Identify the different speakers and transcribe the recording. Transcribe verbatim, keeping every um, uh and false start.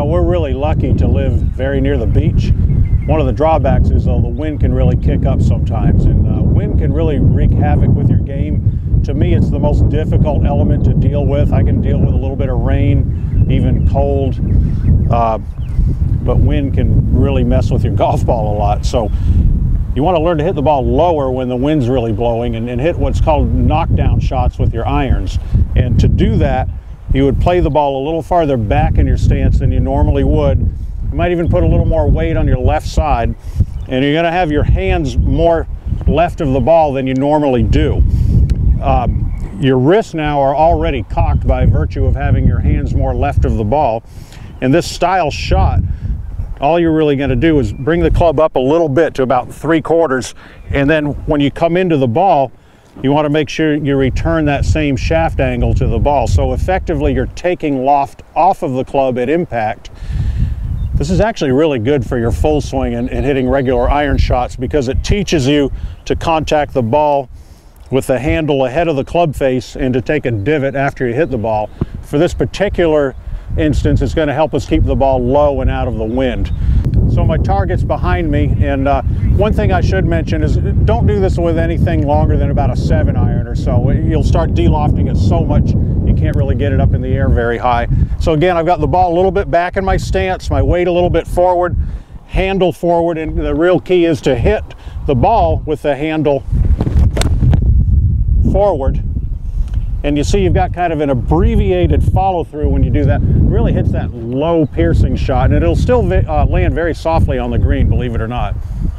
Speaker 1: know, we're really lucky to live very near the beach. One of the drawbacks is, though, the wind can really kick up sometimes, and uh, wind can really wreak havoc with your game. To me, it's the most difficult element to deal with. I can deal with a little bit of rain, even cold, uh, but wind can really mess with your golf ball a lot. So you want to learn to hit the ball lower when the wind's really blowing, and, and hit what's called knockdown shots with your irons. And to do that, you would play the ball a little farther back in your stance than you normally would. You might even put a little more weight on your left side, and you're going to have your hands more left of the ball than you normally do. Um, your wrists now are already cocked by virtue of having your hands more left of the ball. And this style shot, all you're really going to do is bring the club up a little bit to about three quarters, and then when you come into the ball, you want to make sure you return that same shaft angle to the ball. So effectively, you're taking loft off of the club at impact. This is actually really good for your full swing and, and hitting regular iron shots, because it teaches you to contact the ball with the handle ahead of the club face and to take a divot after you hit the ball. For this particular instance, it's going to help us keep the ball low and out of the wind. So my target's behind me, and uh, one thing I should mention is don't do this with anything longer than about a seven iron or so. You'll start de-lofting it so much you can't really get it up in the air very high. So again, I've got the ball a little bit back in my stance, my weight a little bit forward, handle forward, and the real key is to hit the ball with the handle forward. And you see you've got kind of an abbreviated follow through when you do that. It really hits that low piercing shot, and it'll still uh, land very softly on the green, believe it or not.